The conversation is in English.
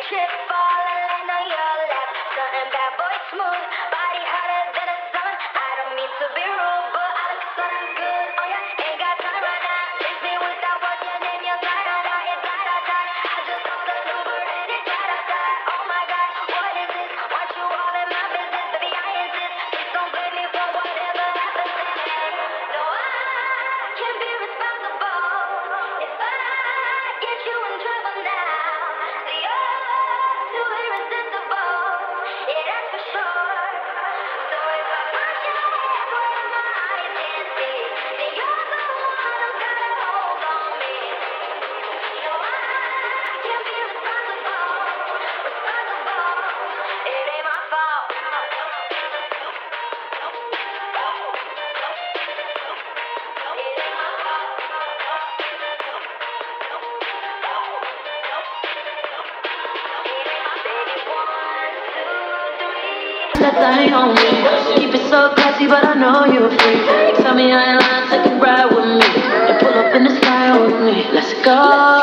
trip, falling on your lap. Something bad boy smooth, body hotter than the sun. I don't mean to be rude, but I look something good on ya. Ain't got time right now. Miss me without what's your name, your side on out, it's side on side. I just called the Uber and it's side on side. Oh my God, what is this? Want you all in my business, baby, I insist. Please don't blame me for whatever happens today. No, I can't be responsible if I get you in trouble now. So you're too irresistible, yeah, that's for sure. So if I put your head where my eyes can't see, then you're the one who's got a hold on me. No, I can't be responsible. It ain't my fault. That thing on me, keep it so classy, but I know you're free. Tell me I ain't lying, take a ride with me, and pull up in the sky with me. Let's go.